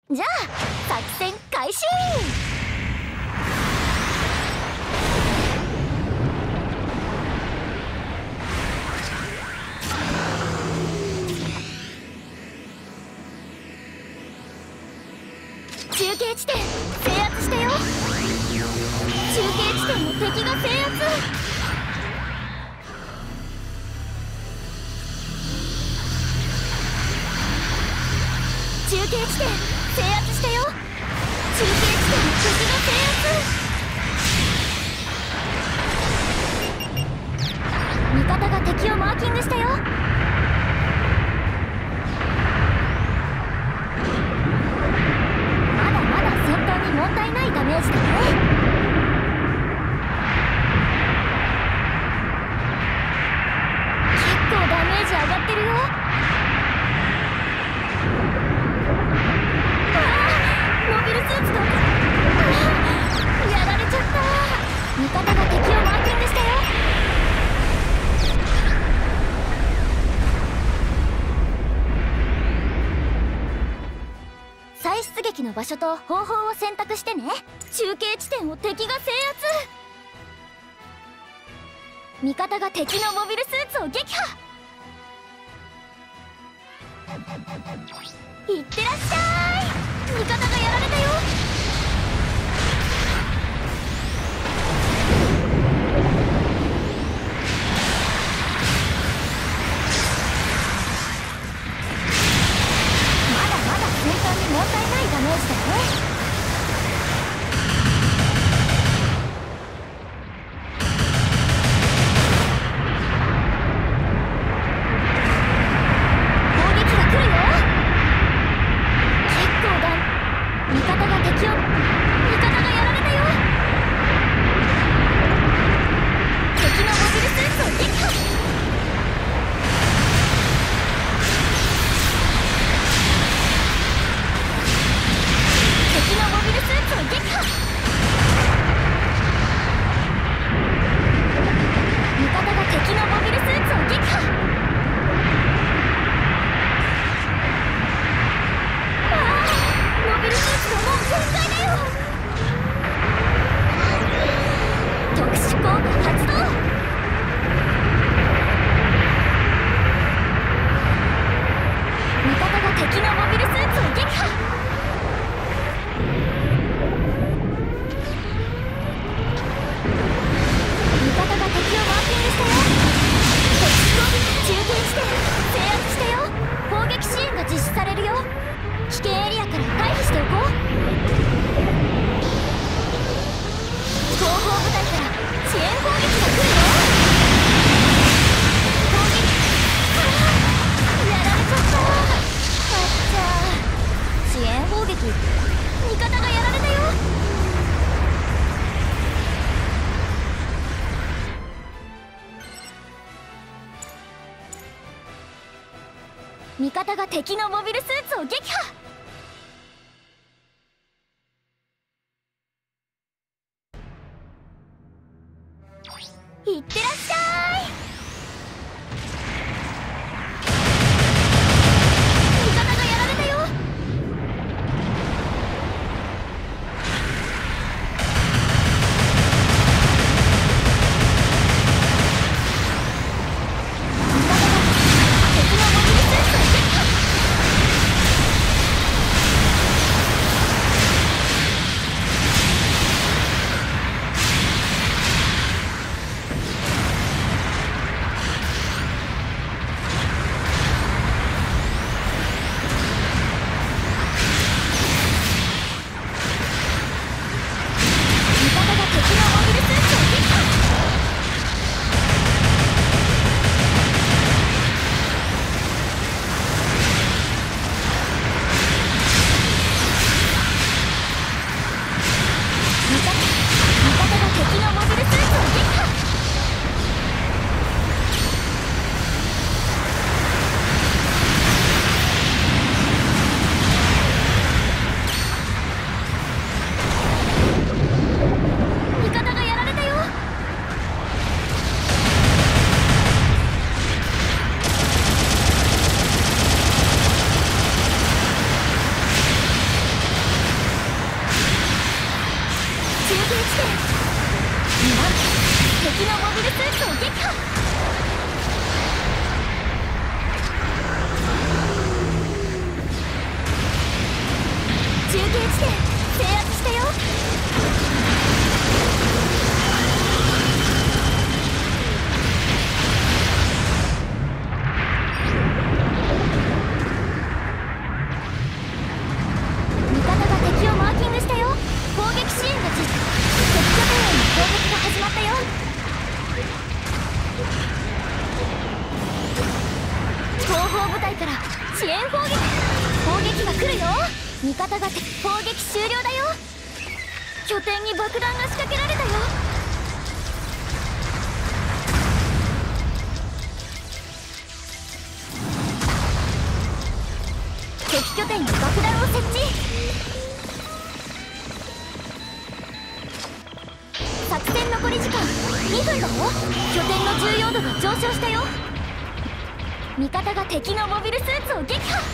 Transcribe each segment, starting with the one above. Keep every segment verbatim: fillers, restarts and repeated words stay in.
じゃあ作戦開始。中継地点制圧してよ。中継地点の敵が制圧。中継地点制圧してよ。中継地点の敵が制圧。味方が敵をマーキングしたよ。まだまだ戦闘に問題ないダメージだね。結構ダメージ上がってるよ。モビルスーツがやられちゃった。味方が敵をマーキングしたよ。再出撃の場所と方法を選択してね。中継地点を敵が制圧。味方が敵のモビルスーツを撃破。いってらっしゃい。味方がやられたよ。まだまだ戦闘に問題ないダメージだね。味方が敵のモビルスーツを撃破。いってらっしゃい。味方がやられたよ。味敵のモビルスーツを撃破。中継地点制圧したよ。味方が敵をマーキングしたよ。攻撃支援が実敵拠点への攻撃が始まったよ。後方部隊から遅延砲撃砲撃が来るよ。味方が砲撃終了だよ。拠点に爆弾が仕掛けられたよ。敵拠点に爆弾を設置。作戦残り時間にふんだよ。拠点の重要度が上昇したよ。味方が敵のモビルスーツを撃破。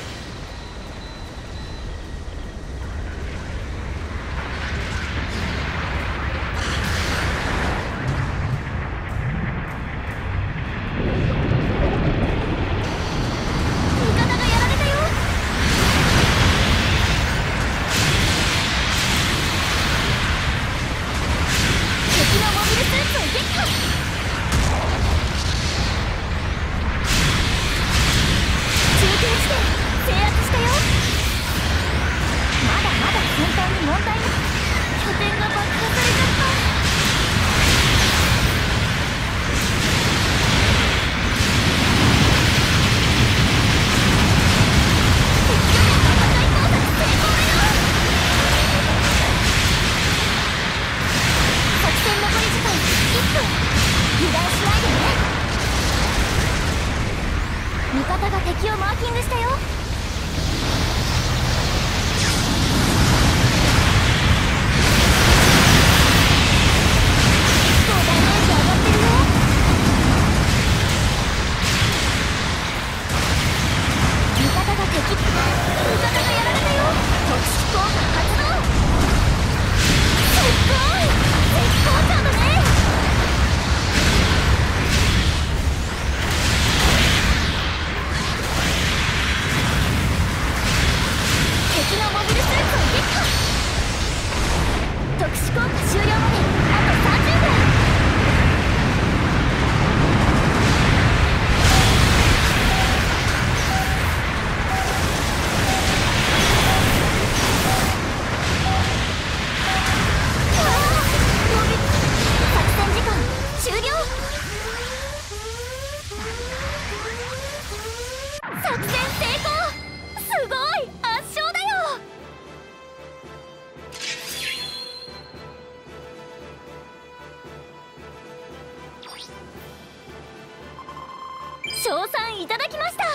味方が敵をマーキングしたよ。賞賛いただきました。